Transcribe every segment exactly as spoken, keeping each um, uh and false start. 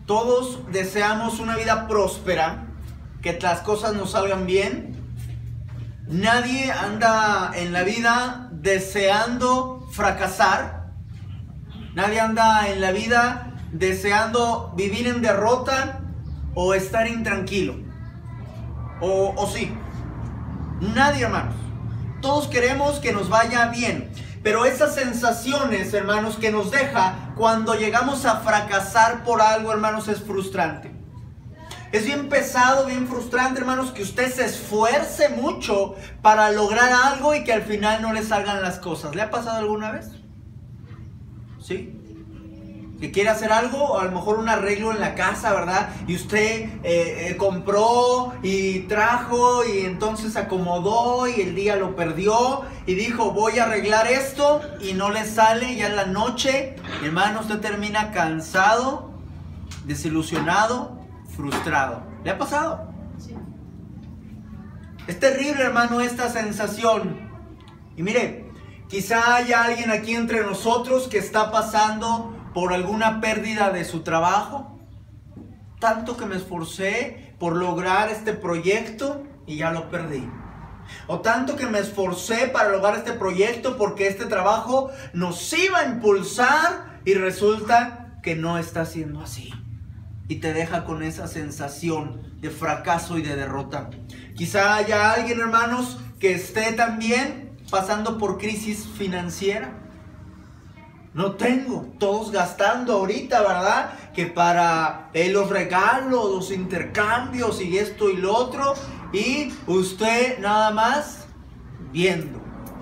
Todos deseamos una vida próspera, que las cosas nos salgan bien. Nadie anda en la vida deseando fracasar. Nadie anda en la vida deseando vivir en derrota o estar intranquilo. O, o sí. Nadie, hermanos. Todos queremos que nos vaya bien. Pero esas sensaciones, hermanos, que nos deja cuando llegamos a fracasar por algo, hermanos, es frustrante. Es bien pesado, bien frustrante, hermanos, que usted se esfuerce mucho para lograr algo y que al final no le salgan las cosas. ¿Le ha pasado alguna vez? ¿Sí? Que quiere hacer algo, o a lo mejor un arreglo en la casa, ¿verdad? Y usted eh, eh, compró y trajo y entonces acomodó y el día lo perdió y dijo, voy a arreglar esto y no le sale ya en la noche. Hermano, usted termina cansado, desilusionado, frustrado. ¿Le ha pasado? Sí. Es terrible, hermano, esta sensación. Y mire, quizá haya alguien aquí entre nosotros que está pasando por alguna pérdida de su trabajo. Tanto que me esforcé por lograr este proyecto y ya lo perdí. O tanto que me esforcé para lograr este proyecto porque este trabajo nos iba a impulsar y resulta que no está siendo así. Y te deja con esa sensación de fracaso y de derrota. Quizá haya alguien, hermanos, que esté también pasando por crisis financiera. No tengo, todos gastando ahorita, ¿verdad? Que para eh, los regalos, los intercambios y esto y lo otro. Y usted nada más viendo.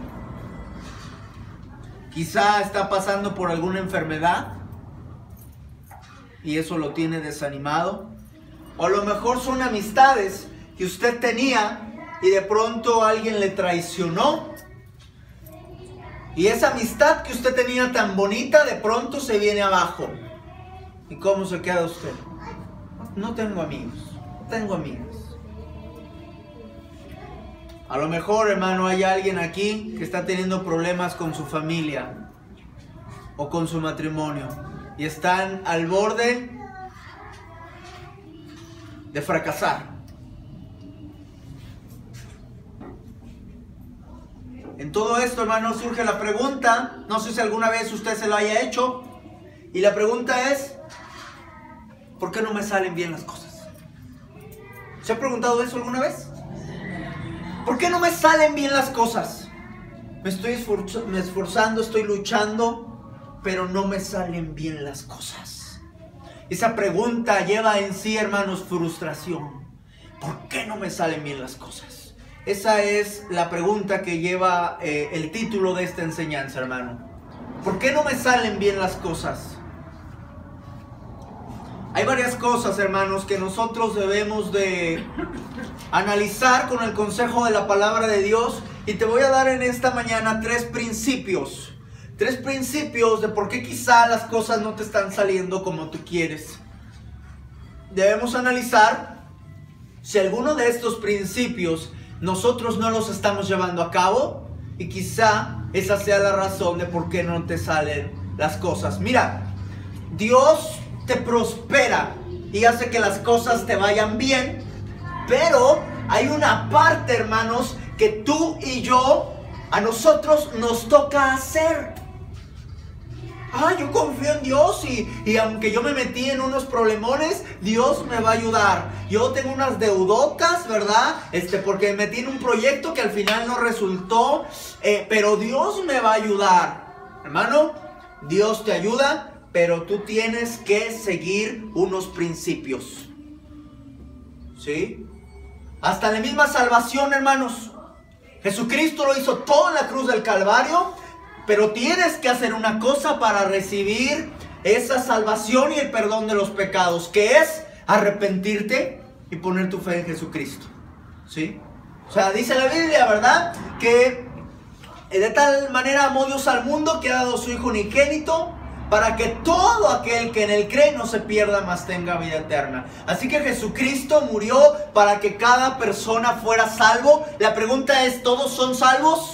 Quizá está pasando por alguna enfermedad y eso lo tiene desanimado. O a lo mejor son amistades que usted tenía y de pronto alguien le traicionó. Y esa amistad que usted tenía tan bonita, de pronto se viene abajo. ¿Y cómo se queda usted? No tengo amigos, no tengo amigos. A lo mejor, hermano, hay alguien aquí que está teniendo problemas con su familia o con su matrimonio. Y están al borde de fracasar. En todo esto, hermano, surge la pregunta, no sé si alguna vez usted se lo haya hecho, y la pregunta es, ¿por qué no me salen bien las cosas? ¿Se ha preguntado eso alguna vez? ¿Por qué no me salen bien las cosas? Me estoy esforz- me esforzando, estoy luchando, pero no me salen bien las cosas. Esa pregunta lleva en sí, hermanos, frustración. ¿Por qué no me salen bien las cosas? Esa es la pregunta que lleva eh, el título de esta enseñanza, hermano. ¿Por qué no me salen bien las cosas? Hay varias cosas, hermanos, que nosotros debemos de analizar con el consejo de la palabra de Dios. Y te voy a dar en esta mañana tres principios. Tres principios de por qué quizá las cosas no te están saliendo como tú quieres. Debemos analizar si alguno de estos principios nosotros no los estamos llevando a cabo y quizá esa sea la razón de por qué no te salen las cosas. Mira, Dios te prospera y hace que las cosas te vayan bien, pero hay una parte, hermanos, que tú y yo, a nosotros nos toca hacer. Ah, yo confío en Dios y, y aunque yo me metí en unos problemones, Dios me va a ayudar. Yo tengo unas deudotas, ¿verdad? Este, porque me metí en un proyecto que al final no resultó, eh, pero Dios me va a ayudar. Hermano, Dios te ayuda, pero tú tienes que seguir unos principios. ¿Sí? Hasta la misma salvación, hermanos. Jesucristo lo hizo todo en la cruz del Calvario. Pero tienes que hacer una cosa para recibir esa salvación y el perdón de los pecados, que es arrepentirte y poner tu fe en Jesucristo. ¿Sí? O sea, dice la Biblia, ¿verdad? Que de tal manera amó Dios al mundo que ha dado su Hijo unigénito para que todo aquel que en él cree no se pierda, mas tenga vida eterna. Así que Jesucristo murió para que cada persona fuera salvo. La pregunta es, ¿todos son salvos?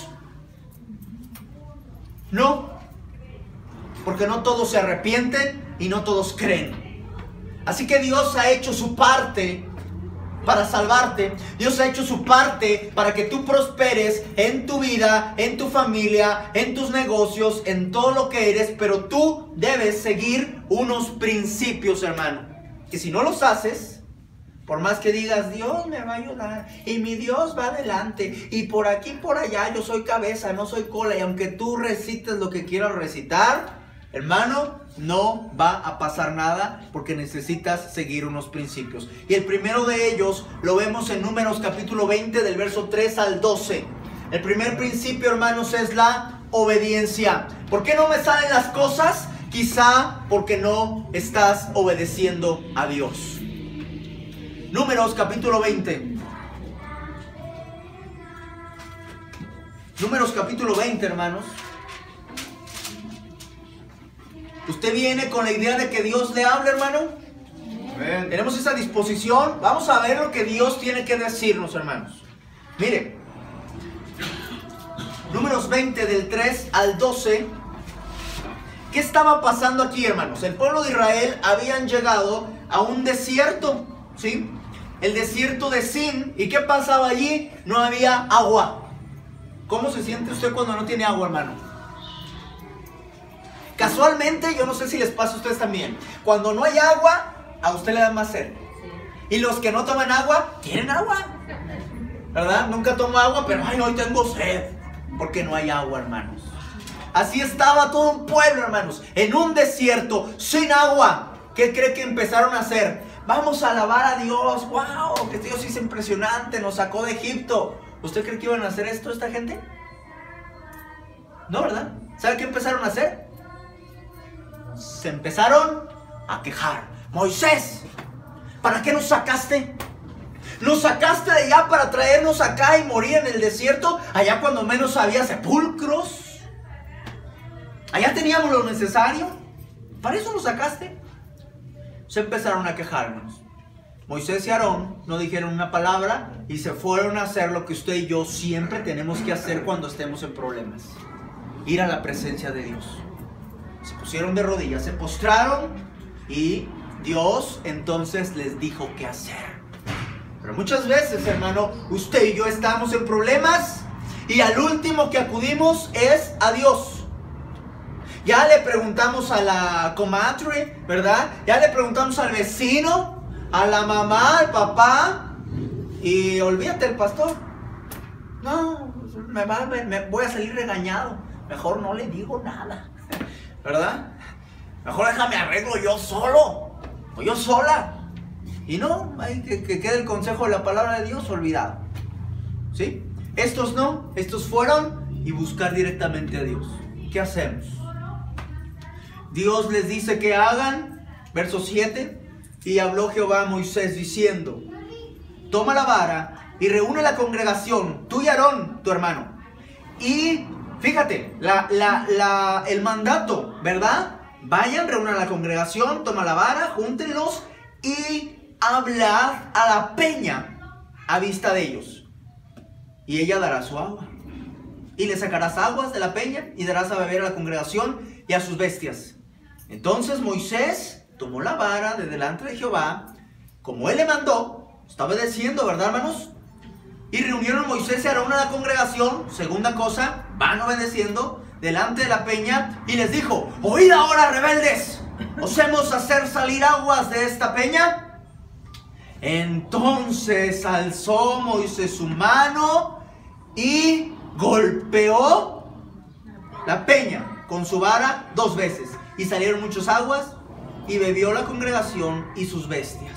No, porque no todos se arrepienten y no todos creen. Así que Dios ha hecho su parte para salvarte. Dios ha hecho su parte para que tú prosperes en tu vida, en tu familia, en tus negocios, en todo lo que eres. Pero tú debes seguir unos principios, hermano, que si no los haces, por más que digas, Dios me va a ayudar y mi Dios va adelante y por aquí, por allá, yo soy cabeza, no soy cola, y aunque tú recites lo que quieras recitar, hermano, no va a pasar nada, porque necesitas seguir unos principios. Y el primero de ellos lo vemos en Números capítulo veinte, del verso tres al doce. El primer principio, hermanos, es la obediencia. ¿Por qué no me salen las cosas? Quizá porque no estás obedeciendo a Dios. Números capítulo veinte. Números capítulo veinte, hermanos. ¿Usted viene con la idea de que Dios le hable, hermano? Amén. ¿Tenemos esa disposición? Vamos a ver lo que Dios tiene que decirnos, hermanos. Mire, Números veinte, del tres al doce. ¿Qué estaba pasando aquí, hermanos? El pueblo de Israel habían llegado a un desierto, ¿sí? El desierto de Sin. ¿Y qué pasaba allí? No había agua. ¿Cómo se siente usted cuando no tiene agua, hermano? Casualmente, yo no sé si les pasa a ustedes también, cuando no hay agua, a usted le da más sed. Y los que no toman agua, quieren agua, ¿verdad? Nunca tomo agua, pero ay, hoy tengo sed, porque no hay agua, hermanos. Así estaba todo un pueblo, hermanos, en un desierto, sin agua. ¿Qué cree que empezaron a hacer? Vamos a alabar a Dios. ¡Wow! Que Dios es impresionante, nos sacó de Egipto. ¿Usted cree que iban a hacer esto esta gente? No, ¿verdad? ¿Sabe qué empezaron a hacer? Se empezaron a quejar. Moisés, ¿para qué nos sacaste? Nos sacaste de allá para traernos acá y morir en el desierto. Allá cuando menos había sepulcros. Allá teníamos lo necesario. ¿Para eso nos sacaste? Se empezaron a quejarnos. Moisés y Aarón no dijeron una palabra y se fueron a hacer lo que usted y yo siempre tenemos que hacer cuando estemos en problemas: ir a la presencia de Dios. Se pusieron de rodillas, se postraron y Dios entonces les dijo qué hacer. Pero muchas veces, hermano, usted y yo estamos en problemas y al último que acudimos es a Dios. Ya le preguntamos a la comadre, ¿verdad? Ya le preguntamos al vecino, a la mamá, al papá, y olvídate el pastor. No, me, va, me, me voy a salir regañado. Mejor no le digo nada, ¿verdad? Mejor déjame arreglo yo solo, o yo sola. Y no, hay que, que quede el consejo de la palabra de Dios olvidado, ¿sí? Estos no, estos fueron y buscar directamente a Dios. ¿Qué hacemos? Dios les dice que hagan, verso siete, y habló Jehová a Moisés diciendo: toma la vara y reúne la congregación, tú y Aarón, tu hermano. Y fíjate, la, la, la, el mandato, ¿verdad? Vayan, reúnan la congregación, toma la vara, júntenlos y hablad a la peña a vista de ellos. Y ella dará su agua. Y le sacarás aguas de la peña y darás a beber a la congregación y a sus bestias. Entonces Moisés tomó la vara de delante de Jehová, como él le mandó, está obedeciendo, ¿verdad, hermanos? Y reunieron Moisés y Aarón a la congregación, segunda cosa, van obedeciendo, delante de la peña, y les dijo: oíd ahora, rebeldes, ¿osemos hacer salir aguas de esta peña? Entonces alzó Moisés su mano y golpeó la peña con su vara dos veces, y salieron muchas aguas, y bebió la congregación y sus bestias.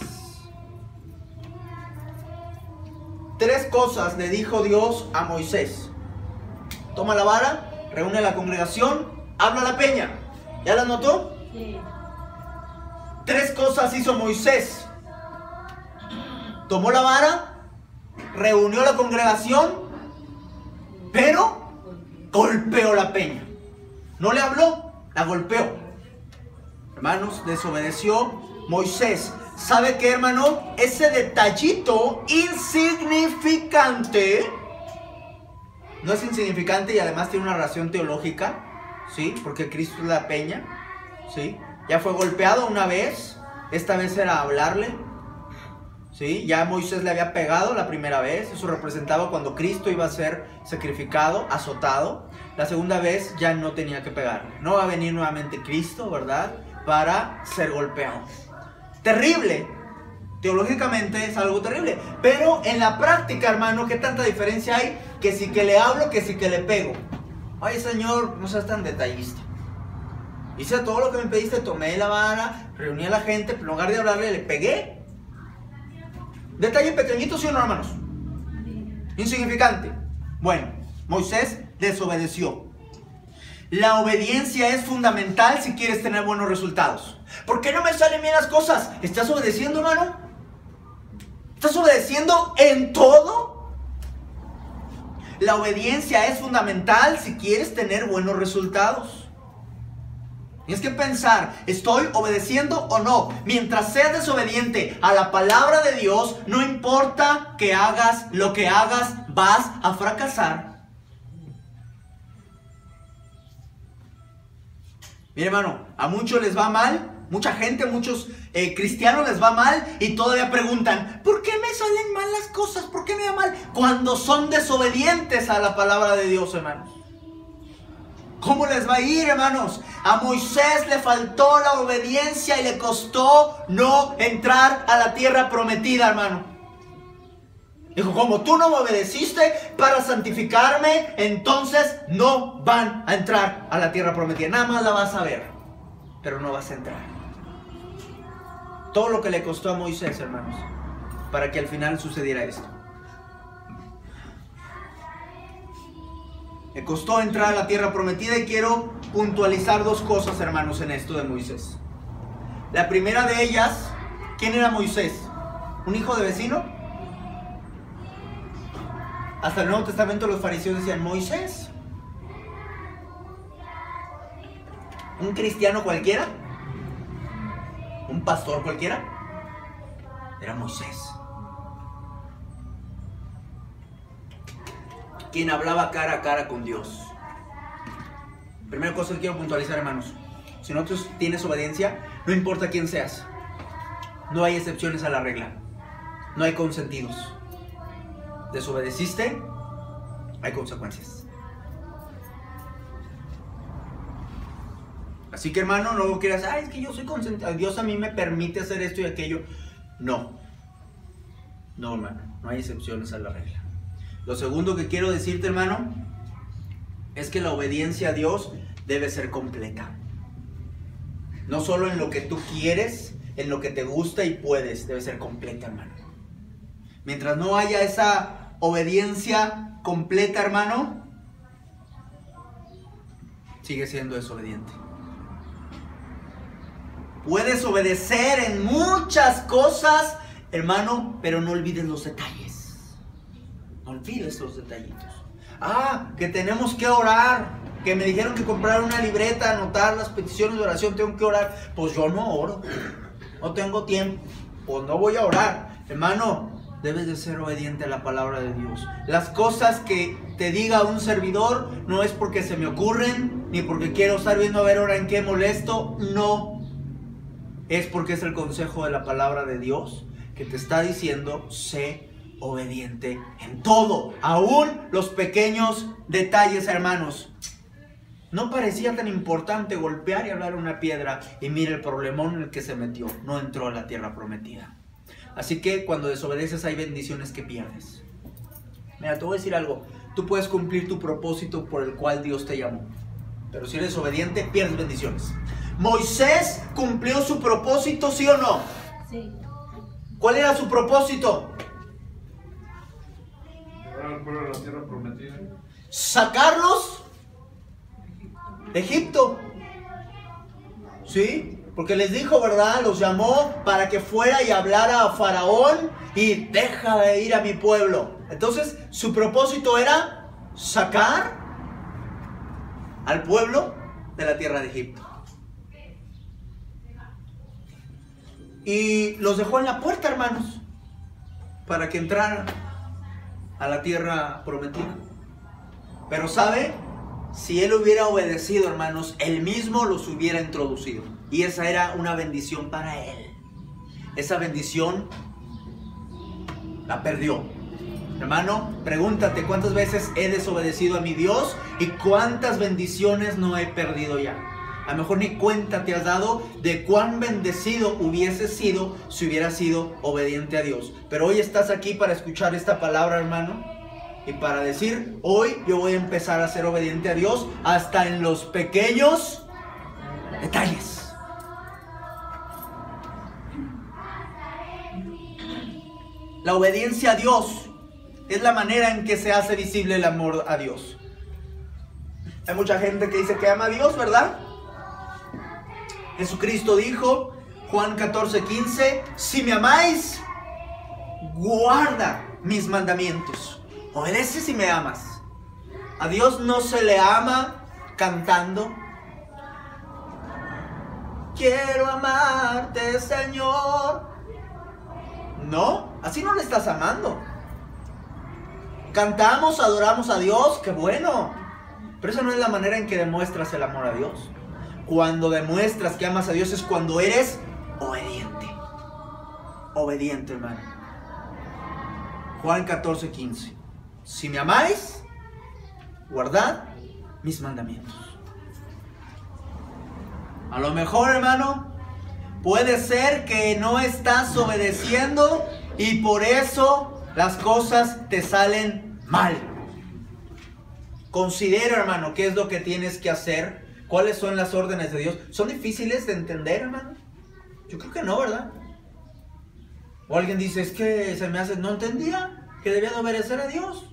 Tres cosas le dijo Dios a Moisés: toma la vara, reúne la congregación, habla a la peña. ¿Ya las notó? Sí. Tres cosas hizo Moisés: tomó la vara, reunió la congregación, pero golpeó la peña. No le habló, la golpeó. Hermanos, desobedeció Moisés. ¿Sabe qué, hermano? Ese detallito insignificante, no es insignificante y además tiene una razón teológica, ¿sí? Porque Cristo es la peña, ¿sí? Ya fue golpeado una vez, esta vez era hablarle. ¿Sí? Ya Moisés le había pegado la primera vez. Eso representaba cuando Cristo iba a ser sacrificado, azotado. La segunda vez ya no tenía que pegarle. No va a venir nuevamente Cristo, ¿verdad? Para ser golpeado. Terrible. Teológicamente es algo terrible. Pero en la práctica, hermano, ¿qué tanta diferencia hay? Que si que le hablo, que si que le pego. Ay, Señor, no seas tan detallista. Hice todo lo que me pediste, tomé la vara, reuní a la gente, pero en lugar de hablarle, le pegué. Detalle pequeñito, ¿sí o no, hermanos? Insignificante. Bueno, Moisés desobedeció. La obediencia es fundamental si quieres tener buenos resultados. ¿Por qué no me salen bien las cosas? ¿Estás obedeciendo, hermano? ¿Estás obedeciendo en todo? La obediencia es fundamental si quieres tener buenos resultados. Tienes que pensar, ¿estoy obedeciendo o no? Mientras seas desobediente a la palabra de Dios, no importa que hagas lo que hagas, vas a fracasar. Mire, hermano, a muchos les va mal, mucha gente, muchos eh, cristianos les va mal y todavía preguntan, ¿por qué me salen mal las cosas? ¿Por qué me va mal? Cuando son desobedientes a la palabra de Dios, hermanos. ¿Cómo les va a ir, hermanos? A Moisés le faltó la obediencia y le costó no entrar a la tierra prometida, hermano. Dijo, como tú no me obedeciste para santificarme, entonces no van a entrar a la tierra prometida. Nada más la vas a ver, pero no vas a entrar. Todo lo que le costó a Moisés, hermanos, para que al final sucediera esto. Le costó entrar a la tierra prometida y quiero puntualizar dos cosas, hermanos, en esto de Moisés. La primera de ellas, ¿quién era Moisés? ¿Un hijo de vecino? Hasta el Nuevo Testamento los fariseos decían, Moisés. ¿Un cristiano cualquiera? ¿Un pastor cualquiera? Era Moisés. Quien hablaba cara a cara con Dios. Primera cosa que quiero puntualizar, hermanos. Si no tienes obediencia, no importa quién seas. No hay excepciones a la regla. No hay consentidos. Desobedeciste, hay consecuencias. Así que, hermano, no quieras, ay, es que yo soy consentido, Dios a mí me permite hacer esto y aquello. No. No, hermano, no hay excepciones a la regla. Lo segundo que quiero decirte, hermano, es que la obediencia a Dios debe ser completa. No solo en lo que tú quieres, en lo que te gusta y puedes, debe ser completa, hermano. Mientras no haya esa obediencia completa, hermano, sigue siendo desobediente. Puedes obedecer en muchas cosas, hermano, pero no olvides los detalles. No olvides los detallitos. Ah, que tenemos que orar. Que me dijeron que comprar una libreta, anotar las peticiones de oración, tengo que orar. Pues yo no oro. No tengo tiempo. Pues no voy a orar. Hermano, debes de ser obediente a la palabra de Dios. Las cosas que te diga un servidor no es porque se me ocurren, ni porque quiero estar viendo a ver ahora en qué molesto. No. Es porque es el consejo de la palabra de Dios que te está diciendo, sé obediente en todo, aún los pequeños detalles, hermanos. No parecía tan importante golpear y hablar una piedra, y mira el problemón en el que se metió, no entró a la tierra prometida. Así que cuando desobedeces hay bendiciones que pierdes. Mira, te voy a decir algo, tú puedes cumplir tu propósito por el cual Dios te llamó, pero si eres obediente pierdes bendiciones. Moisés cumplió su propósito, ¿sí o no? Sí. ¿Cuál era su propósito? Al pueblo de la tierra prometida. Sacarlos de Egipto. ¿Sí? Porque les dijo, ¿verdad? Los llamó para que fuera y hablara a Faraón y deja de ir a mi pueblo. Entonces, su propósito era sacar al pueblo de la tierra de Egipto. Y los dejó en la puerta, hermanos, para que entraran a la tierra prometida. Pero ¿sabe? Si él hubiera obedecido, hermanos, él mismo los hubiera introducido. Y esa era una bendición para él. esa bendición la perdió. Hermano, pregúntate cuántas veces he desobedecido a mi Dios y cuántas bendiciones no he perdido ya. A lo mejor ni cuenta te has dado de cuán bendecido hubiese sido si hubieras sido obediente a Dios. Pero hoy estás aquí para escuchar esta palabra, hermano, y para decir, hoy yo voy a empezar a ser obediente a Dios hasta en los pequeños detalles. La obediencia a Dios es la manera en que se hace visible el amor a Dios. Hay mucha gente que dice que ama a Dios, ¿verdad? Jesucristo dijo, Juan catorce, quince, si me amáis, guarda mis mandamientos. Obedece si me amas. A Dios no se le ama cantando. Quiero amarte, Señor. No, así no le estás amando. Cantamos, adoramos a Dios, qué bueno. Pero esa no es la manera en que demuestras el amor a Dios. Cuando demuestras que amas a Dios es cuando eres obediente. Obediente, hermano. Juan catorce, quince. Si me amáis, guardad mis mandamientos. A lo mejor, hermano, puede ser que no estás obedeciendo y por eso las cosas te salen mal. Considera, hermano, qué es lo que tienes que hacer. ¿Cuáles son las órdenes de Dios? ¿Son difíciles de entender, hermano? Yo creo que no, ¿verdad? O alguien dice, es que se me hace, no entendía que debía de obedecer a Dios.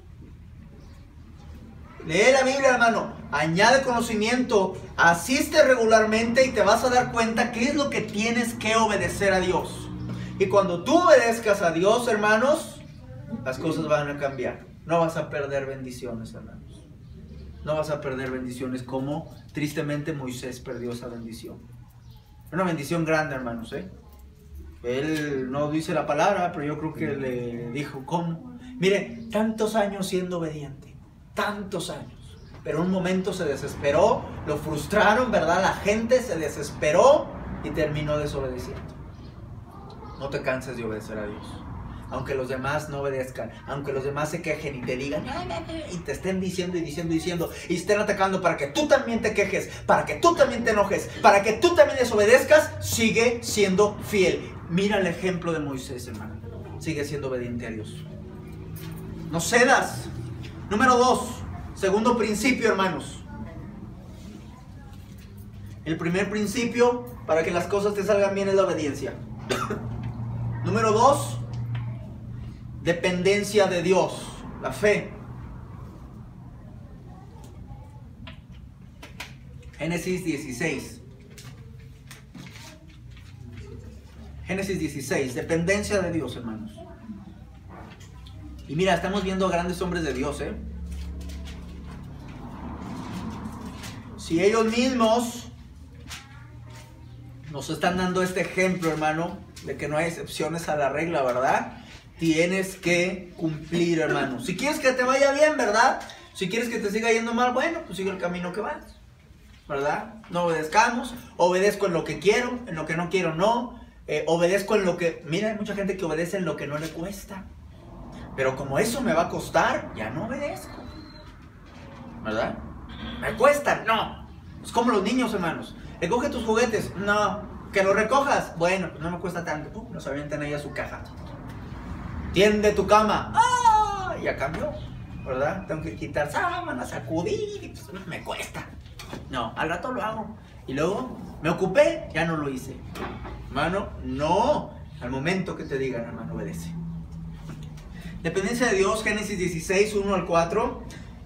Lee la Biblia, hermano, añade conocimiento, asiste regularmente y te vas a dar cuenta qué es lo que tienes que obedecer a Dios. Y cuando tú obedezcas a Dios, hermanos, las cosas van a cambiar. No vas a perder bendiciones, hermanos. No vas a perder bendiciones como tristemente Moisés perdió esa bendición. Una bendición grande, hermanos, ¿eh? Él no dice la palabra, pero yo creo que le dijo, ¿cómo? Mire, tantos años siendo obediente, tantos años. Pero un momento se desesperó, lo frustraron, ¿verdad? La gente se desesperó y terminó desobedeciendo. No te canses de obedecer a Dios. Aunque los demás no obedezcan, aunque los demás se quejen y te digan, y te estén diciendo y diciendo y diciendo, y estén atacando para que tú también te quejes, para que tú también te enojes, para que tú también desobedezcas, sigue siendo fiel. Mira el ejemplo de Moisés, hermano. Sigue siendo obediente a Dios. No cedas. Número dos, segundo principio, hermanos. El primer principio para que las cosas te salgan bien es la obediencia. Número dos, dependencia de Dios, la fe. Génesis dieciséis. Génesis dieciséis, dependencia de Dios, hermanos. Y mira, estamos viendo grandes hombres de Dios, ¿eh? Si ellos mismos nos están dando este ejemplo, hermano, de que no hay excepciones a la regla, ¿verdad? Tienes que cumplir, hermano. Si quieres que te vaya bien, ¿verdad? Si quieres que te siga yendo mal, bueno, pues sigue el camino que vas, ¿verdad? No obedezcamos. Obedezco en lo que quiero, en lo que no quiero, no. Eh, obedezco en lo que... Mira, hay mucha gente que obedece en lo que no le cuesta. Pero como eso me va a costar, ya no obedezco, ¿verdad? ¿Me cuesta? No. Es como los niños, hermanos. Recoge tus juguetes. No. Que los recojas. Bueno, pues no me cuesta tanto. Pum, los avientan ahí a su caja. Tiende tu cama. ¡Ah! Ya cambió, ¿verdad? Tengo que quitar sábanas, sacudir. Pues no me cuesta. No, al rato lo hago. Y luego me ocupé, ya no lo hice. Hermano, no. Al momento que te digan, hermano, obedece. Dependencia de Dios, Génesis dieciséis, uno al cuatro.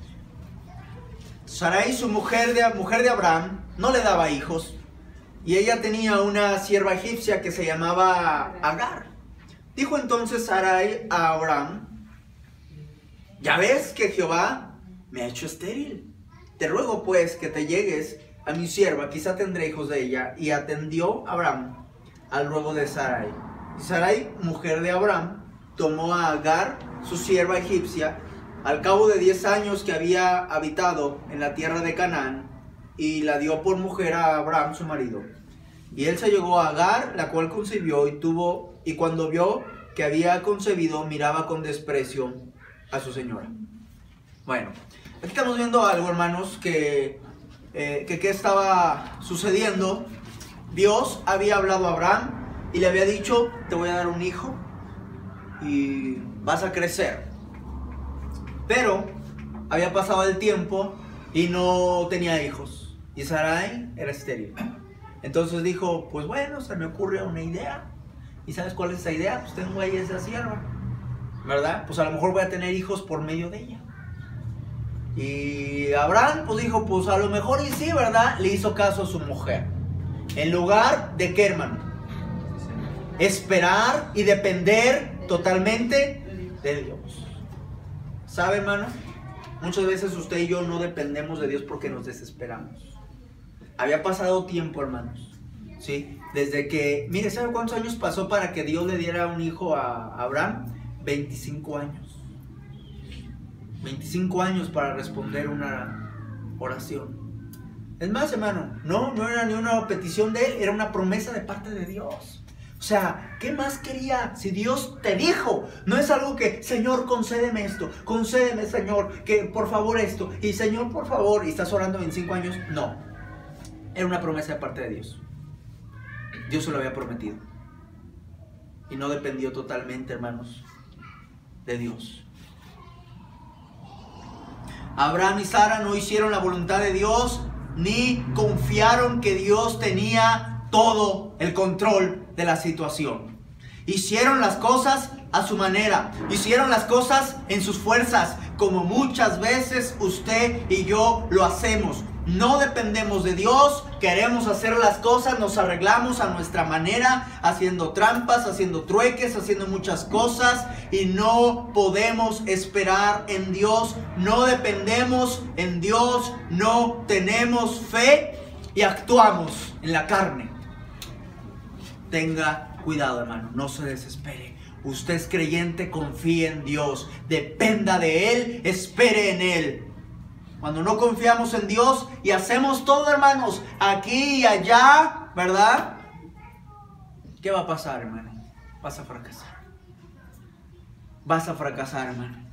Sarai, su mujer de, mujer de Abraham, no le daba hijos. Y ella tenía una sierva egipcia que se llamaba Agar. Dijo entonces Sarai a Abraham: ya ves que Jehová me ha hecho estéril. Te ruego pues que te llegues a mi sierva, quizá tendré hijos de ella. Y atendió Abraham al ruego de Sarai. Y Sarai, mujer de Abraham, tomó a Agar, su sierva egipcia, al cabo de diez años que había habitado en la tierra de Canaán, y la dio por mujer a Abraham su marido. Y él se llegó a Agar, la cual concibió y tuvo, y cuando vio que había concebido, miraba con desprecio a su señora. Bueno, aquí estamos viendo algo, hermanos, que, eh, que, que estaba sucediendo. Dios había hablado a Abraham y le había dicho, te voy a dar un hijo y vas a crecer. Pero había pasado el tiempo y no tenía hijos. Y Sarai era estéril. Entonces dijo, pues bueno, se me ocurre una idea. ¿Y sabes cuál es esa idea? Pues tengo ahí esa sierva, ¿verdad? Pues a lo mejor voy a tener hijos por medio de ella. Y Abraham pues dijo, pues a lo mejor y sí, ¿verdad? Le hizo caso a su mujer. En lugar de qué, hermano, esperar y depender totalmente de Dios. ¿Sabe, hermano? Muchas veces usted y yo no dependemos de Dios porque nos desesperamos. Había pasado tiempo, hermanos, ¿sí? Desde que, mire, ¿sabe cuántos años pasó para que Dios le diera un hijo a Abraham? veinticinco años. veinticinco años para responder una oración. Es más, hermano, no, no era ni una petición de él, era una promesa de parte de Dios. O sea, ¿qué más quería? Si Dios te dijo, no es algo que, Señor, concédeme esto, concédeme, Señor, que por favor esto, y Señor, por favor, y estás orando veinticinco años. No, era una promesa de parte de Dios. Dios se lo había prometido. Y no dependió totalmente, hermanos, de Dios. Abraham y Sara no hicieron la voluntad de Dios, ni confiaron que Dios tenía todo el control de la situación. Hicieron las cosas a su manera, hicieron las cosas en sus fuerzas, como muchas veces usted y yo lo hacemos. No dependemos de Dios, queremos hacer las cosas, nos arreglamos a nuestra manera, haciendo trampas, haciendo trueques, haciendo muchas cosas, y no podemos esperar en Dios, no dependemos en Dios, no tenemos fe y actuamos en la carne. Tenga cuidado, hermano, no se desespere. Usted es creyente, confíe en Dios, dependa de Él, espere en Él. Cuando no confiamos en Dios y hacemos todo, hermanos, aquí y allá, ¿verdad? ¿Qué va a pasar, hermano? Vas a fracasar. Vas a fracasar, hermano.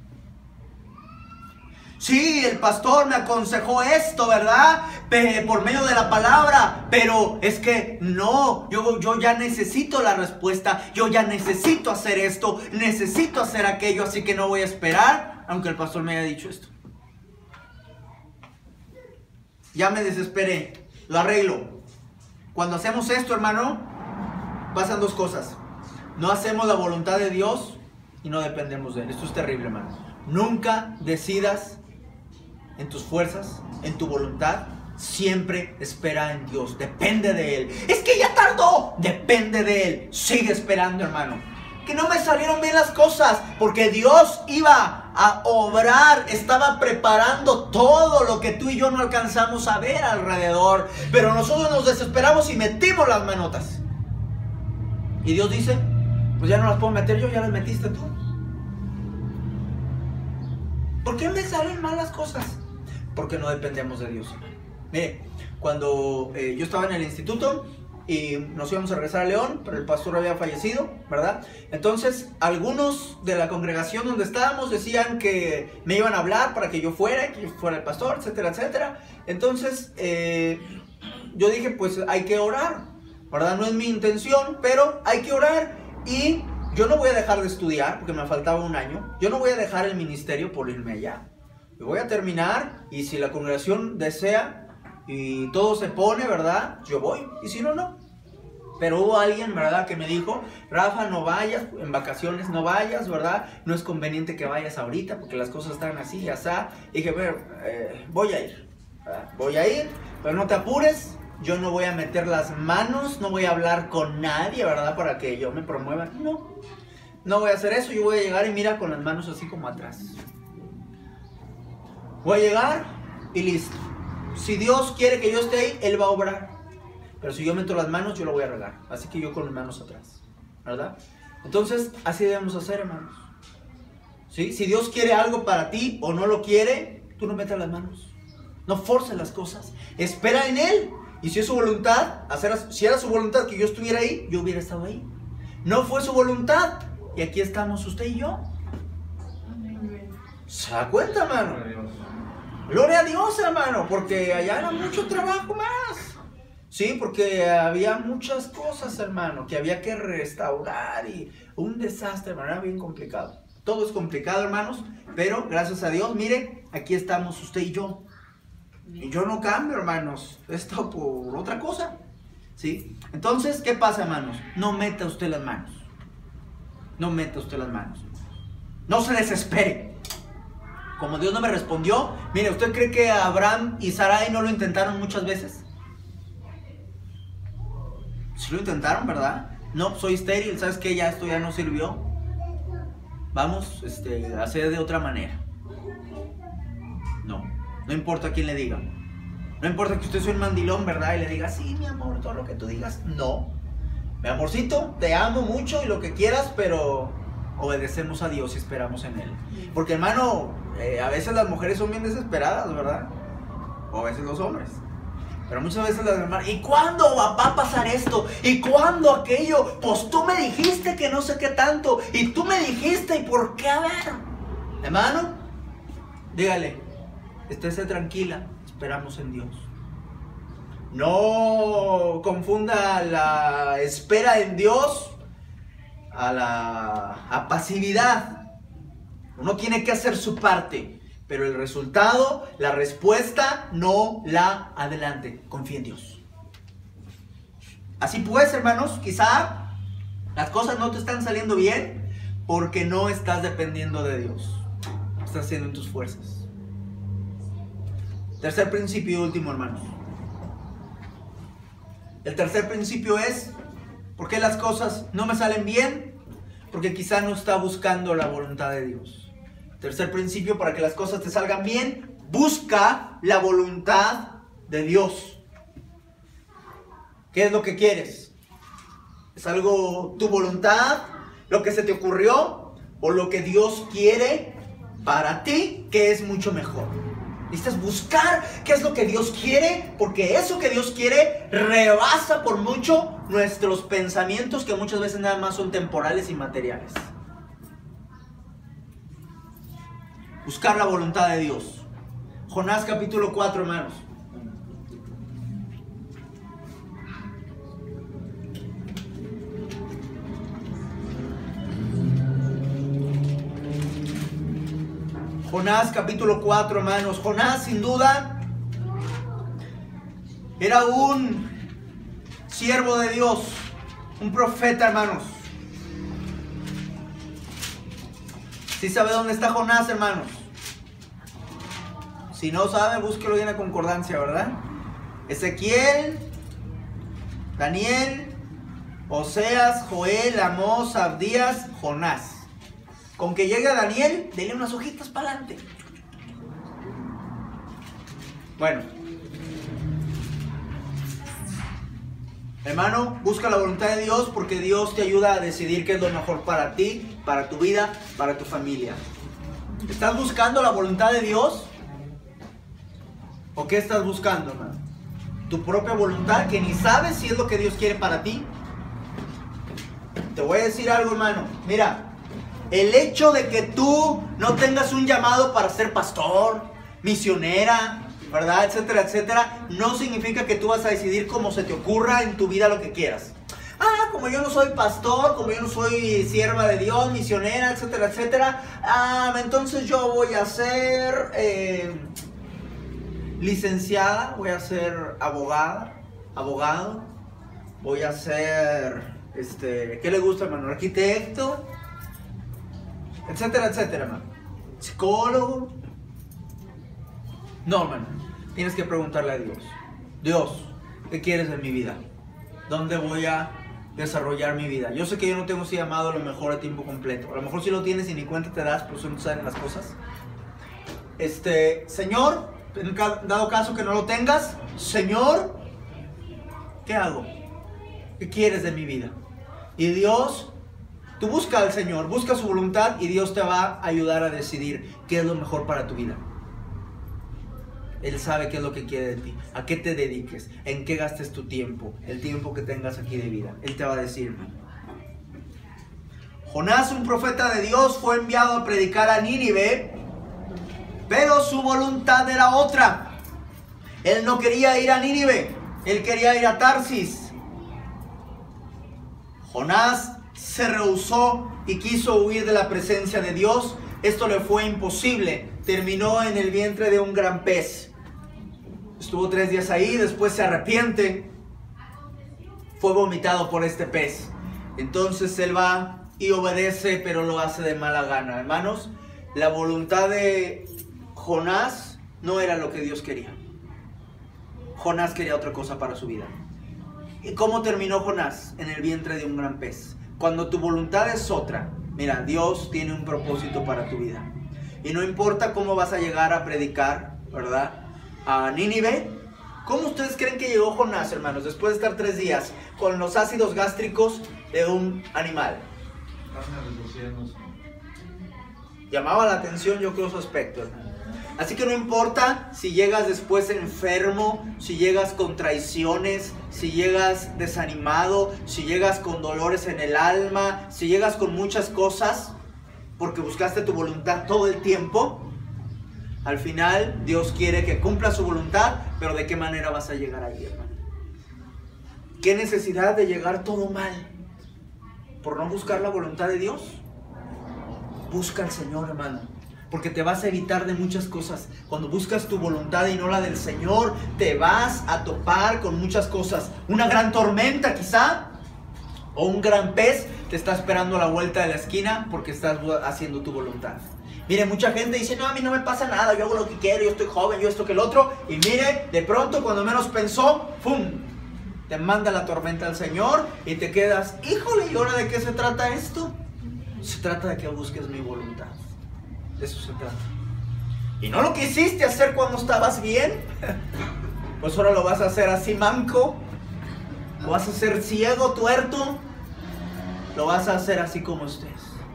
Sí, el pastor me aconsejó esto, ¿verdad? Pe- por medio de la palabra. Pero es que no, yo, yo ya necesito la respuesta. Yo ya necesito hacer esto. Necesito hacer aquello. Así que no voy a esperar, aunque el pastor me haya dicho esto. Ya me desesperé, lo arreglo. Cuando hacemos esto, hermano, pasan dos cosas. No hacemos la voluntad de Dios y no dependemos de Él. Esto es terrible, hermano. Nunca decidas en tus fuerzas, en tu voluntad. Siempre espera en Dios, depende de Él. Es que ya tardó, depende de Él. Sigue esperando, hermano. Que no me salieron bien las cosas, porque Dios iba a obrar, estaba preparando todo lo que tú y yo no alcanzamos a ver alrededor, pero nosotros nos desesperamos y metimos las manotas. Y Dios dice, pues ya no las puedo meter yo, ya las metiste tú. ¿Por qué me salen mal las cosas? Porque no dependemos de Dios. Mire, cuando eh, yo estaba en el instituto y nos íbamos a regresar a León, pero el pastor había fallecido, ¿verdad? Entonces, algunos de la congregación donde estábamos decían que me iban a hablar para que yo fuera, que yo fuera el pastor, etcétera, etcétera. Entonces, eh, yo dije, pues hay que orar, ¿verdad? No es mi intención, pero hay que orar. Y yo no voy a dejar de estudiar, porque me faltaba un año. Yo no voy a dejar el ministerio por irme allá. Yo voy a terminar, y si la congregación desea y todo se pone, ¿verdad? Yo voy, y si no, no. Pero hubo alguien, ¿verdad?, que me dijo, Rafa, no vayas, en vacaciones no vayas, ¿verdad? No es conveniente que vayas ahorita, porque las cosas están así y así. Y dije, bueno, eh, voy a ir, ¿verdad? Voy a ir, pero no te apures. Yo no voy a meter las manos, no voy a hablar con nadie, ¿verdad?, para que yo me promueva. No, no voy a hacer eso. Yo voy a llegar y mira, con las manos así como atrás. Voy a llegar y listo. Si Dios quiere que yo esté ahí, Él va a obrar. Pero si yo meto las manos, yo lo voy a regar. Así que yo con las manos atrás, ¿verdad? Entonces, así debemos hacer, hermanos. ¿Sí? Si Dios quiere algo para ti o no lo quiere, tú no metas las manos. No forces las cosas. Espera en Él. Y si es su voluntad, hacer, si era su voluntad que yo estuviera ahí, yo hubiera estado ahí. No fue su voluntad. Y aquí estamos usted y yo. ¿Se da cuenta, hermano? Gloria a Dios, hermano, porque allá era mucho trabajo más. Sí, porque había muchas cosas, hermano, que había que restaurar y un desastre, hermano, era bien complicado. Todo es complicado, hermanos, pero gracias a Dios, mire, aquí estamos usted y yo. Y yo no cambio, hermanos, esto por otra cosa, ¿sí? Entonces, ¿qué pasa, hermanos? No meta usted las manos. No meta usted las manos. No se desespere. Como Dios no me respondió, mire, ¿usted cree que Abraham y Sarai no lo intentaron muchas veces? Sí lo intentaron, ¿verdad? No, soy estéril, ¿sabes qué? Ya esto ya no sirvió. Vamos este, a hacer de otra manera. No, no importa quién le diga. No importa que usted sea un mandilón, ¿verdad? Y le diga, sí, mi amor, todo lo que tú digas. No. Mi amorcito, te amo mucho y lo que quieras, pero obedecemos a Dios y esperamos en Él. Porque, hermano, eh, a veces las mujeres son bien desesperadas, ¿verdad? O a veces los hombres. Pero muchas veces las hermanas, ¿y cuándo va a pasar esto? ¿Y cuándo aquello? Pues tú me dijiste que no sé qué tanto. Y tú me dijiste, ¿y por qué? A ver, hermano, dígale, estése tranquila, esperamos en Dios. No confunda la espera en Dios a la a pasividad. Uno tiene que hacer su parte, pero el resultado, la respuesta, no la adelante. Confía en Dios. Así pues, hermanos, quizá las cosas no te están saliendo bien porque no estás dependiendo de Dios. Estás haciendo en tus fuerzas. Tercer principio y último, hermanos. El tercer principio es, ¿por qué las cosas no me salen bien? Porque quizá no está buscando la voluntad de Dios. Tercer principio, para que las cosas te salgan bien, busca la voluntad de Dios. ¿Qué es lo que quieres? ¿Es algo tu voluntad, lo que se te ocurrió, o lo que Dios quiere para ti, que es mucho mejor? Necesitas buscar qué es lo que Dios quiere, porque eso que Dios quiere rebasa por mucho nuestros pensamientos, que muchas veces nada más son temporales y materiales. Buscar la voluntad de Dios. Jonás capítulo cuatro, hermanos. Jonás capítulo cuatro, hermanos. Jonás, sin duda, era un siervo de Dios, un profeta, hermanos. ¿Sí sabe dónde está Jonás, hermanos? Si no sabe, búsquelo en la concordancia, ¿verdad? Ezequiel, Daniel, Oseas, Joel, Amós, Abdías, Jonás. Con que llegue a Daniel, denle unas hojitas para adelante. Bueno. Hermano, busca la voluntad de Dios, porque Dios te ayuda a decidir qué es lo mejor para ti, para tu vida, para tu familia. ¿Estás buscando la voluntad de Dios? ¿O qué estás buscando, hermano? ¿Tu propia voluntad, que ni sabes si es lo que Dios quiere para ti? Te voy a decir algo, hermano. Mira. El hecho de que tú no tengas un llamado para ser pastor, misionera, ¿verdad? Etcétera, etcétera, no significa que tú vas a decidir como se te ocurra en tu vida lo que quieras. Ah, como yo no soy pastor, como yo no soy sierva de Dios, misionera, etcétera, etcétera, ah, entonces yo voy a ser eh, licenciada, voy a ser abogada, abogado, voy a ser, este, ¿qué le gusta, hermano? Arquitecto, etcétera, etcétera, hermano. Psicólogo. No, hermano. Tienes que preguntarle a Dios. Dios, ¿qué quieres de mi vida? ¿Dónde voy a desarrollar mi vida? Yo sé que yo no tengo ese llamado a lo mejor a tiempo completo. A lo mejor sí lo tienes y ni cuenta te das, por eso no salen las cosas. Este, Señor, en dado caso que no lo tengas, Señor, ¿qué hago? ¿Qué quieres de mi vida? Y Dios... Tú busca al Señor, busca su voluntad y Dios te va a ayudar a decidir qué es lo mejor para tu vida. Él sabe qué es lo que quiere de ti, a qué te dediques, en qué gastes tu tiempo, el tiempo que tengas aquí de vida. Él te va a decir, hermano. Jonás, un profeta de Dios, fue enviado a predicar a Nínive, pero su voluntad era otra. Él no quería ir a Nínive, él quería ir a Tarsis. Jonás se rehusó y quiso huir de la presencia de Dios. Esto le fue imposible. Terminó en el vientre de un gran pez. Estuvo tres días ahí, después se arrepiente. Fue vomitado por este pez. Entonces él va y obedece, pero lo hace de mala gana. Hermanos, la voluntad de Jonás no era lo que Dios quería. Jonás quería otra cosa para su vida. ¿Y cómo terminó Jonás? En el vientre de un gran pez. Cuando tu voluntad es otra, mira, Dios tiene un propósito para tu vida. Y no importa cómo vas a llegar a predicar, ¿verdad?, a Nínive. ¿Cómo ustedes creen que llegó Jonás, hermanos, después de estar tres días con los ácidos gástricos de un animal? Llamaba la atención, yo creo, su aspecto, hermano. Así que no importa si llegas después enfermo, si llegas con traiciones, si llegas desanimado, si llegas con dolores en el alma, si llegas con muchas cosas, porque buscaste tu voluntad todo el tiempo. Al final, Dios quiere que cumpla su voluntad, pero ¿de qué manera vas a llegar ahí, hermano? ¿Qué necesidad de llegar todo mal? ¿Por no buscar la voluntad de Dios? Busca al Señor, hermano, porque te vas a evitar de muchas cosas. Cuando buscas tu voluntad y no la del Señor, te vas a topar con muchas cosas. Una gran tormenta quizá, o un gran pez te está esperando a la vuelta de la esquina porque estás haciendo tu voluntad. Mire, mucha gente dice, no, a mí no me pasa nada, yo hago lo que quiero, yo estoy joven, yo esto que el otro. Y mire, de pronto, cuando menos pensó, ¡pum!, te manda la tormenta al Señor y te quedas, híjole, ¿y ahora de qué se trata esto? Se trata de que busques mi voluntad. De eso se trata. Y no lo quisiste hacer cuando estabas bien, pues ahora lo vas a hacer así manco, lo vas a hacer ciego, tuerto, lo vas a hacer así como estés.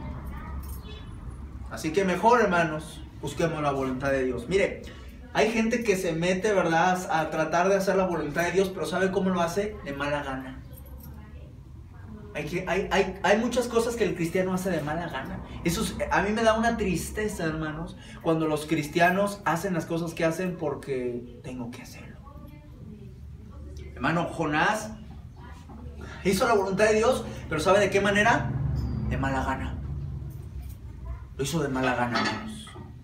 Así que mejor, hermanos, busquemos la voluntad de Dios. Mire, hay gente que se mete, ¿verdad?, a tratar de hacer la voluntad de Dios, pero ¿sabe cómo lo hace? De mala gana. Hay, que, hay, hay, hay muchas cosas que el cristiano hace de mala gana. Eso es, a mí me da una tristeza, hermanos, cuando los cristianos hacen las cosas que hacen porque tengo que hacerlo. Hermano, Jonás hizo la voluntad de Dios, pero ¿sabe de qué manera? De mala gana. Lo hizo de mala gana, hermanos.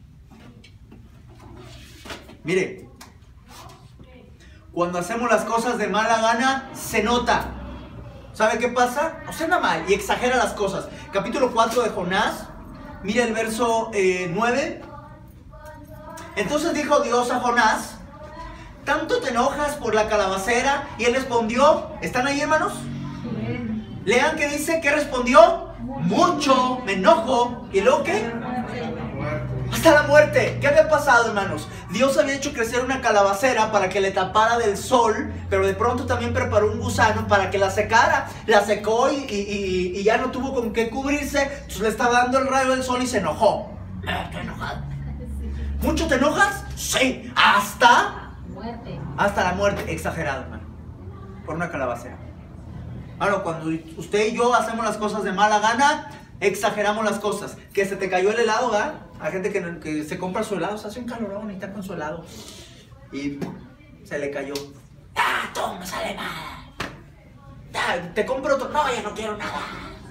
Mire, cuando hacemos las cosas de mala gana, se nota. ¿Sabe qué pasa? Nos anda mal y exagera las cosas. Capítulo cuatro de Jonás, mire el verso eh, nueve. Entonces dijo Dios a Jonás, ¿tanto te enojas por la calabacera? Y él respondió, ¿están ahí, hermanos? Lean qué dice, ¿qué respondió? Mucho, me enojo. ¿Y luego qué? Hasta la muerte. ¿Qué había pasado, hermanos? Dios había hecho crecer una calabacera para que le tapara del sol, pero de pronto también preparó un gusano para que la secara. La secó y, y, y ya no tuvo con qué cubrirse. Entonces le estaba dando el rayo del sol y se enojó. Estoy enojado. ¿Mucho te enojas? Sí. Hasta muerte. Hasta la muerte. Exagerado, hermano. Por una calabacera. Bueno, cuando usted y yo hacemos las cosas de mala gana, exageramos las cosas. Que se te cayó el helado, ¿verdad? Hay gente que, que se compra su helado, se hace un calorón y está con su helado y se le cayó. ¡Ah, todo me sale mal! Ah, te compro otro. No, ya no quiero nada.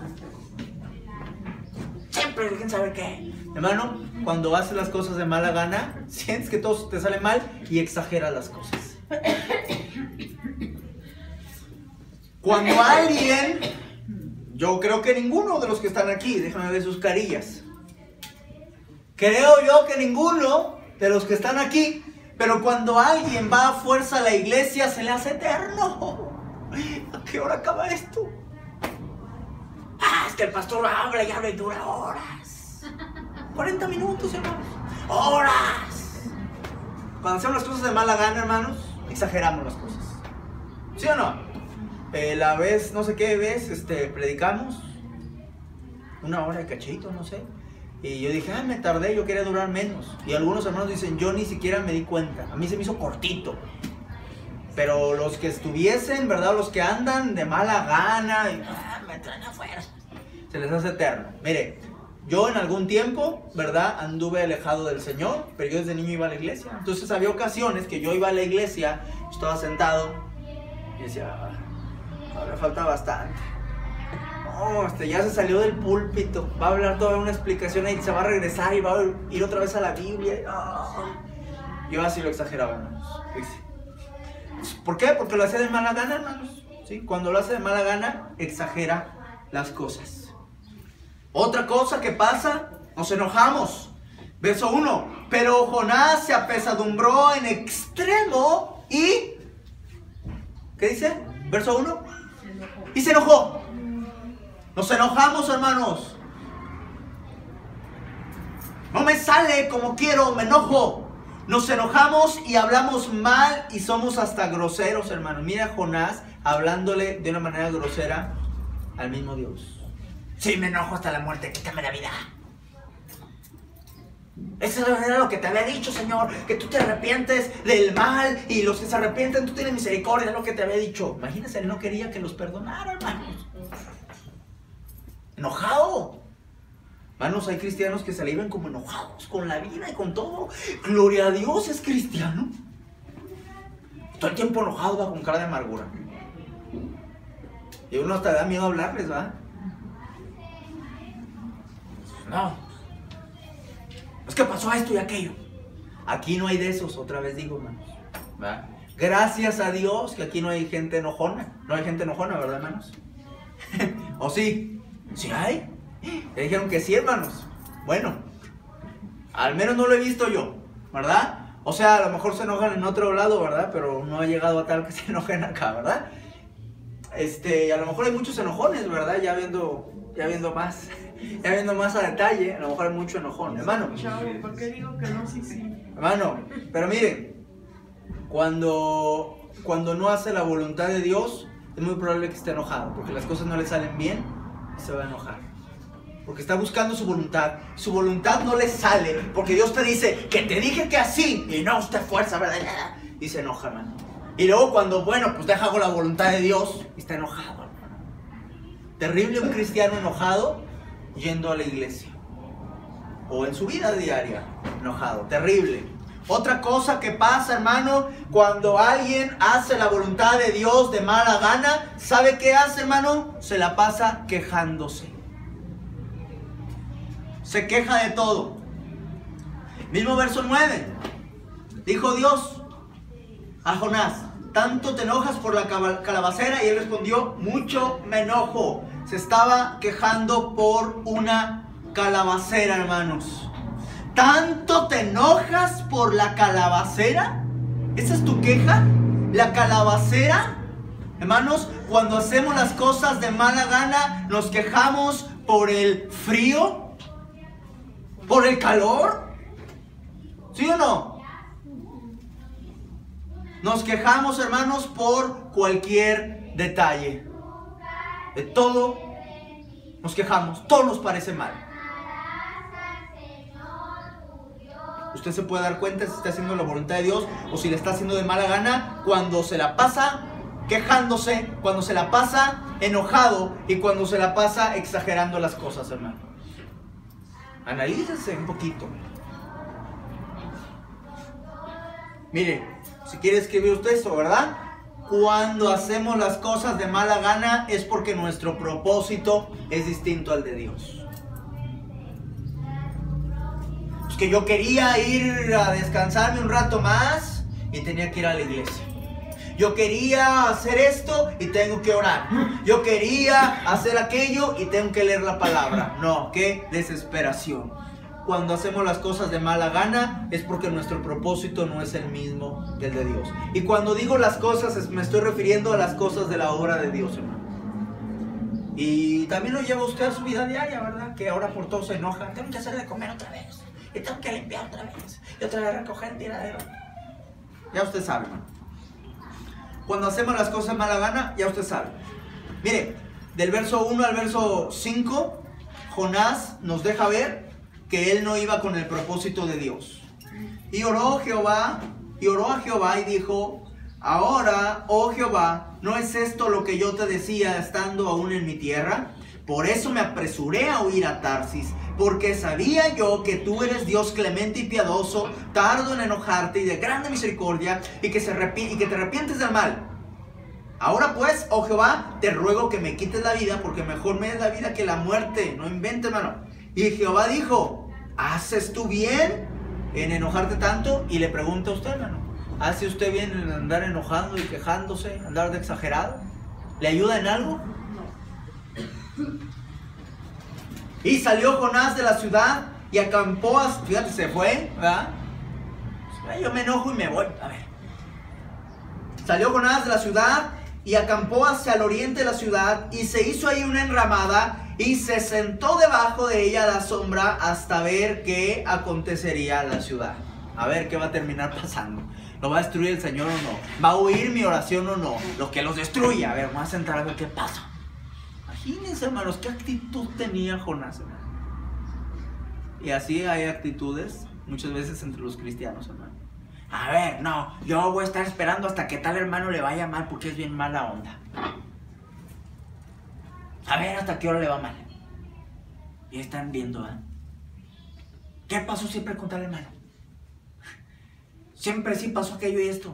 Siempre quieren saber qué. Hermano, cuando haces las cosas de mala gana, sientes que todo te sale mal y exageras las cosas. Cuando alguien, yo creo que ninguno de los que están aquí, déjame ver sus carillas. Creo yo que ninguno de los que están aquí, pero cuando alguien va a fuerza a la iglesia se le hace eterno. ¿A qué hora acaba esto? Ah, es que el pastor habla y habla y dura horas. cuarenta minutos, hermanos. ¡Horas! Cuando hacemos las cosas de mala gana, hermanos, exageramos las cosas. ¿Sí o no? Eh, la vez, no sé qué vez, este, predicamos una hora de cachito, no sé. Y yo dije, ah, me tardé, yo quería durar menos. Y algunos hermanos dicen, yo ni siquiera me di cuenta. A mí se me hizo cortito. Pero los que estuviesen, ¿verdad? Los que andan de mala gana, y, ah, me traen afuera, se les hace eterno. Mire, yo en algún tiempo, ¿verdad? Anduve alejado del Señor, pero yo desde niño iba a la iglesia. Entonces había ocasiones que yo iba a la iglesia, estaba sentado y decía, ah, ahora falta bastante. No, este, ya se salió del púlpito, va a hablar toda una explicación y se va a regresar y va a ir otra vez a la Biblia. Oh. Yo así lo exageraba, hermanos. ¿Por qué? Porque lo hace de mala gana, hermanos. ¿Sí? Cuando lo hace de mala gana, exagera las cosas. Otra cosa que pasa, nos enojamos. Verso uno. Pero Jonás se apesadumbró en extremo y... ¿Qué dice? Verso uno. Y se enojó. Nos enojamos, hermanos. No me sale como quiero, me enojo. Nos enojamos y hablamos mal y somos hasta groseros, hermanos. Mira Jonás hablándole de una manera grosera al mismo Dios. Sí, me enojo hasta la muerte, quítame la vida. Eso era lo que te había dicho, Señor, que tú te arrepientes del mal y los que se arrepienten tú tienes misericordia, es lo que te había dicho. Imagínense, él no quería que los perdonara, hermanos. Enojado. Hermanos, hay cristianos que se le iban como enojados con la vida y con todo. Gloria a Dios, es cristiano. Todo el tiempo enojado, va con cara de amargura. Y uno hasta da miedo a hablarles, ¿va? No. Es que pasó esto y aquello. Aquí no hay de esos, otra vez digo, hermanos. ¿Va? Gracias a Dios que aquí no hay gente enojona. No hay gente enojona, ¿verdad, hermanos? ¿O sí? ¿Sí hay? Ya dijeron que sí, hermanos. Bueno, al menos no lo he visto yo, ¿verdad? O sea, a lo mejor se enojan en otro lado, ¿verdad? Pero no ha llegado a tal que se enojen acá, ¿verdad? Este, a lo mejor hay muchos enojones, ¿verdad? Ya viendo, ya viendo más, ya viendo más a detalle, a lo mejor hay mucho enojón, hermano. Chavo, ¿por qué digo que no? Sí, sí. Hermano, pero miren, cuando, cuando no hace la voluntad de Dios, es muy probable que esté enojado, porque las cosas no le salen bien y se va a enojar. Porque está buscando su voluntad. Su voluntad no le sale, porque Dios te dice que te dije que así, y no, usted fuerza, ¿verdad? Y se enoja, hermano. Y luego cuando, bueno, pues deja con la voluntad de Dios, y está enojado, hermano. Terrible un cristiano enojado yendo a la iglesia. O en su vida diaria, enojado. Terrible. Otra cosa que pasa, hermano, cuando alguien hace la voluntad de Dios de mala gana, ¿sabe qué hace, hermano? Se la pasa quejándose. Se queja de todo. Mismo verso nueve. Dijo Dios a Jonás, ¿tanto te enojas por la calabacera? Y él respondió, mucho me enojo. Se estaba quejando por una calabacera, hermanos. ¿Tanto te enojas por la calabacera? ¿Esa es tu queja? ¿La calabacera? Hermanos, cuando hacemos las cosas de mala gana, nos quejamos por el frío, por el calor. ¿Sí o no? Nos quejamos, hermanos, por cualquier detalle. De todo nos quejamos, todo nos parece mal. Usted se puede dar cuenta si está haciendo la voluntad de Dios o si le está haciendo de mala gana cuando se la pasa quejándose, cuando se la pasa enojado y cuando se la pasa exagerando las cosas, hermano. Analícense un poquito. Mire, si quiere escribir usted esto, ¿verdad? Cuando hacemos las cosas de mala gana es porque nuestro propósito es distinto al de Dios. Es que yo quería ir a descansarme un rato más y tenía que ir a la iglesia. Yo quería hacer esto y tengo que orar. Yo quería hacer aquello y tengo que leer la palabra. No, qué desesperación. Cuando hacemos las cosas de mala gana es porque nuestro propósito no es el mismo del de Dios. Y cuando digo las cosas me estoy refiriendo a las cosas de la obra de Dios, hermano. Y también lo lleva usted a su vida diaria, ¿verdad? Que ahora por todo se enoja. Tengo que hacer de comer otra vez. Y tengo que limpiar otra vez. Y otra vez recoger tiradero. Ya usted sabe, hermano. Cuando hacemos las cosas de mala gana, ya usted sabe. Mire, del verso uno al verso cinco, Jonás nos deja ver que él no iba con el propósito de Dios. Y oró Jehová, y oró a Jehová y dijo: ahora, oh Jehová, ¿no es esto lo que yo te decía estando aún en mi tierra? Por eso me apresuré a huir a Tarsis, porque sabía yo que tú eres Dios clemente y piadoso, tardo en enojarte y de grande misericordia, y que, se arrepi- y que te arrepientes del mal. Ahora pues, oh Jehová, te ruego que me quites la vida, porque mejor me es la vida que la muerte. No inventes, hermano. Y Jehová dijo: ¿haces tú bien en enojarte tanto? Y le pregunta a usted, hermano: ¿hace usted bien en andar enojando y quejándose, andar de exagerado? ¿Le ayuda en algo? Y salió Jonás de la ciudad y acampó, a, fíjate, se fue, ¿verdad? Yo me enojo y me voy, a ver. Salió Jonás de la ciudad y acampó hacia el oriente de la ciudad, y se hizo ahí una enramada, y se sentó debajo de ella a la sombra hasta ver qué acontecería a la ciudad. A ver qué va a terminar pasando. ¿Lo va a destruir el Señor o no? ¿Va a oír mi oración o no? Lo que los destruye. A ver, vamos a sentar a ver qué pasa. Imagínense, hermanos, qué actitud tenía Jonás, hermano. Y así hay actitudes muchas veces entre los cristianos, hermano. A ver, no, yo voy a estar esperando hasta que tal hermano le vaya mal, porque es bien mala onda. A ver hasta qué hora le va mal. Y están viendo, ¿eh? ¿Qué pasó siempre con tal hermano? Siempre sí pasó aquello y esto.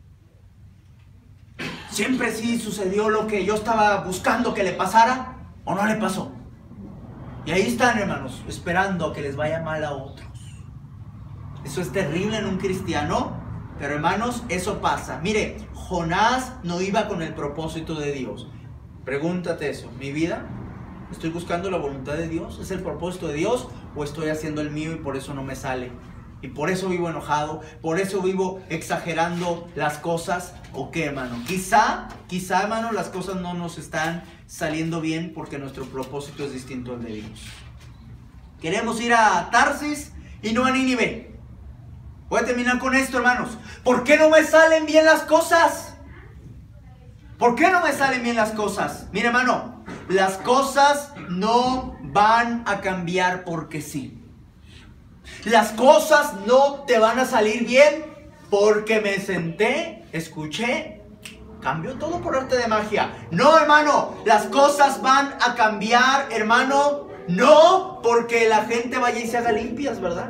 Siempre sí sucedió lo que yo estaba buscando que le pasara, o no le pasó. Y ahí están, hermanos, esperando a que les vaya mal a otros. Eso es terrible en un cristiano, pero hermanos, eso pasa. Mire, Jonás no iba con el propósito de Dios. Pregúntate eso: ¿mi vida? ¿Estoy buscando la voluntad de Dios? ¿Es el propósito de Dios? ¿O estoy haciendo el mío y por eso no me sale? Y por eso vivo enojado, por eso vivo exagerando las cosas. ¿O qué, hermano? Quizá, quizá, hermano, las cosas no nos están saliendo bien porque nuestro propósito es distinto al de Dios. Queremos ir a Tarsis y no a Nínive. Voy a terminar con esto, hermanos. ¿Por qué no me salen bien las cosas? ¿Por qué no me salen bien las cosas? Mira, hermano, las cosas no van a cambiar porque sí. Las cosas no te van a salir bien porque me senté, escuché, cambió todo por arte de magia. No, hermano, las cosas van a cambiar, hermano, no porque la gente vaya y se haga limpias, ¿verdad?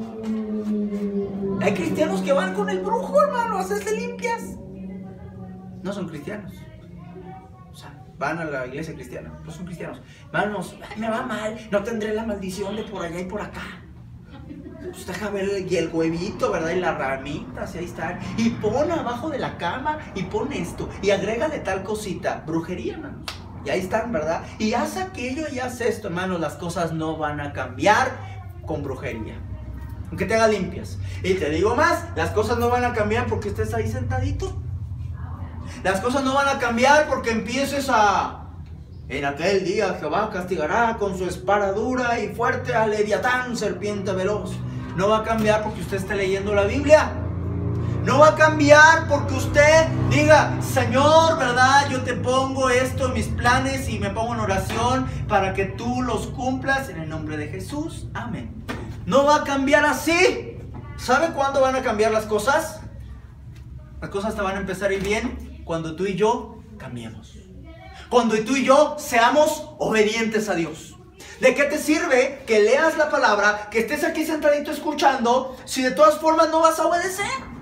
Hay cristianos que van con el brujo, hermano, a hacerse limpias. No son cristianos. O sea, van a la iglesia cristiana, no son cristianos. Hermanos, me va mal, no tendré la maldición de por allá y por acá. Pues deja ver el, y el huevito, ¿verdad? Y las ramitas, y ahí están. Y pon abajo de la cama, y pon esto, y agrégale tal cosita. Brujería, hermanos. Y ahí están, ¿verdad? Y haz aquello y haz esto, hermanos. Las cosas no van a cambiar con brujería, aunque te hagas limpias. Y te digo más, las cosas no van a cambiar porque estés ahí sentadito. Las cosas no van a cambiar porque empieces a... En aquel día Jehová castigará con su espada dura y fuerte a Leviatán, serpiente veloz. No va a cambiar porque usted esté leyendo la Biblia. No va a cambiar porque usted diga: Señor, ¿verdad? Yo te pongo esto en mis planes y me pongo en oración para que tú los cumplas en el nombre de Jesús. Amén. No va a cambiar así. ¿Sabe cuándo van a cambiar las cosas? Las cosas te van a empezar a ir bien cuando tú y yo cambiemos. Cuando tú y yo seamos obedientes a Dios. ¿De qué te sirve que leas la palabra, que estés aquí sentadito escuchando, si de todas formas no vas a obedecer?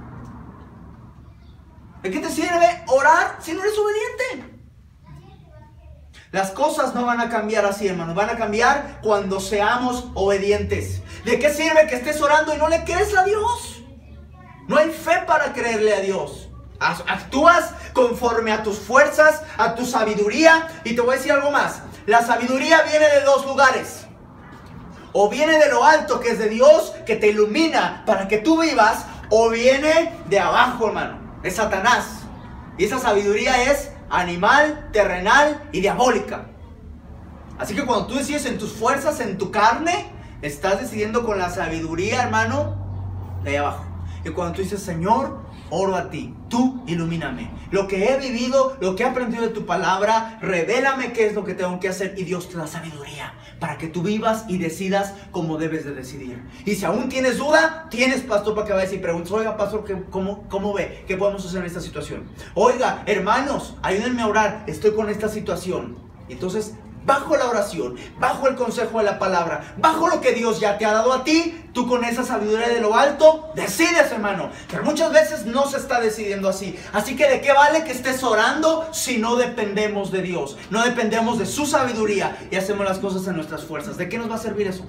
¿De qué te sirve orar si no eres obediente? Las cosas no van a cambiar así, hermanos. Van a cambiar cuando seamos obedientes. ¿De qué sirve que estés orando y no le crees a Dios? No hay fe para creerle a Dios. Actúas conforme a tus fuerzas, a tu sabiduría. Y te voy a decir algo más. La sabiduría viene de dos lugares. O viene de lo alto, que es de Dios, que te ilumina para que tú vivas. O viene de abajo, hermano. Es Satanás. Y esa sabiduría es animal, terrenal y diabólica. Así que cuando tú decides en tus fuerzas, en tu carne, estás decidiendo con la sabiduría, hermano, de ahí abajo. Y cuando tú dices: Señor, oro a ti, tú ilumíname. Lo que he vivido, lo que he aprendido de tu palabra, revélame qué es lo que tengo que hacer y Dios te da sabiduría para que tú vivas y decidas como debes de decidir. Y si aún tienes duda, tienes pastor para que vayas y preguntes, oiga pastor, ¿cómo, cómo ve? ¿Qué podemos hacer en esta situación? Oiga, hermanos, ayúdenme a orar, estoy con esta situación. Y entonces, bajo la oración, bajo el consejo de la palabra, bajo lo que Dios ya te ha dado a ti, tú con esa sabiduría de lo alto, decides, hermano. Pero muchas veces no se está decidiendo así. Así que ¿de qué vale que estés orando si no dependemos de Dios? No dependemos de su sabiduría y hacemos las cosas en nuestras fuerzas. ¿De qué nos va a servir eso?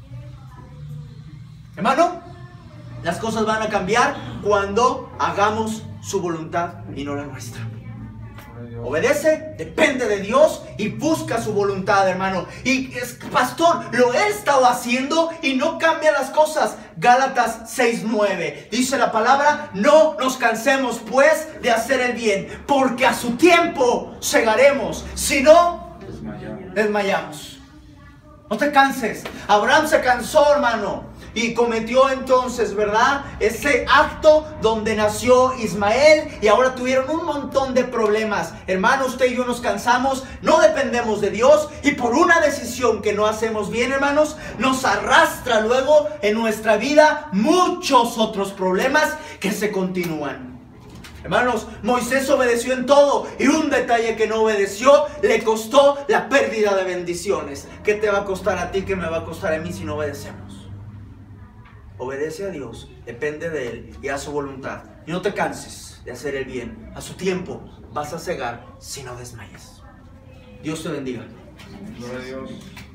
Hermano, las cosas van a cambiar cuando hagamos su voluntad y no la nuestra. Obedece, depende de Dios y busca su voluntad, hermano. Y es, pastor, lo he estado haciendo y no cambia las cosas. Gálatas seis nueve dice la palabra: no nos cansemos pues de hacer el bien, porque a su tiempo segaremos, si no, desmayamos. desmayamos. No te canses. Abraham se cansó, hermano, y cometió entonces, ¿verdad?, ese acto donde nació Ismael, y ahora tuvieron un montón de problemas. Hermano, usted y yo nos cansamos, no dependemos de Dios, y por una decisión que no hacemos bien, hermanos, nos arrastra luego en nuestra vida muchos otros problemas que se continúan. Hermanos, Moisés obedeció en todo, y un detalle que no obedeció le costó la pérdida de bendiciones. ¿Qué te va a costar a ti? ¿Qué me va a costar a mí si no obedecemos? Obedece a Dios, depende de Él y a su voluntad. Y no te canses de hacer el bien. A su tiempo vas a cegar si no desmayes. Dios te bendiga. Gloria a Dios.